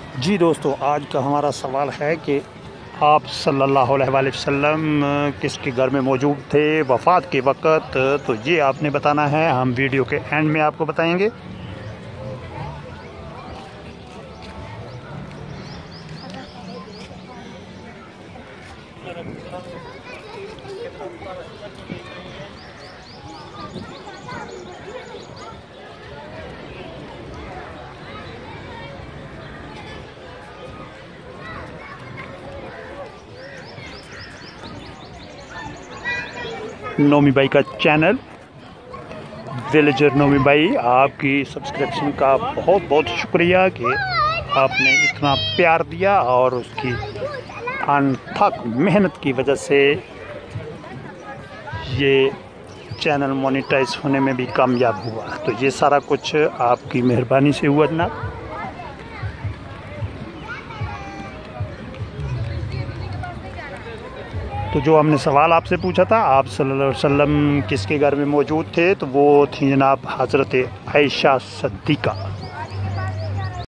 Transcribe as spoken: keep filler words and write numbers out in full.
जी दोस्तों, आज का हमारा सवाल है कि आप सल्लल्लाहु अलैहि वसल्लम किसके घर में मौजूद थे वफ़ात के वक़्त। तो ये आपने बताना है, हम वीडियो के एंड में आपको बताएंगे। नोमी भाई का चैनल विलेजर नोमी भाई, आपकी सब्सक्रिप्शन का बहुत बहुत शुक्रिया कि आपने इतना प्यार दिया और उसकी अनथक मेहनत की वजह से ये चैनल मोनेटाइज होने में भी कामयाब हुआ। तो ये सारा कुछ आपकी मेहरबानी से हुआ जनाब। तो जो हमने सवाल आपसे पूछा था, आप सल्लल्लाहु अलैहि वसल्लम किसके घर में मौजूद थे, तो वो थी जनाब हज़रत आयशा सिद्दीक़ा।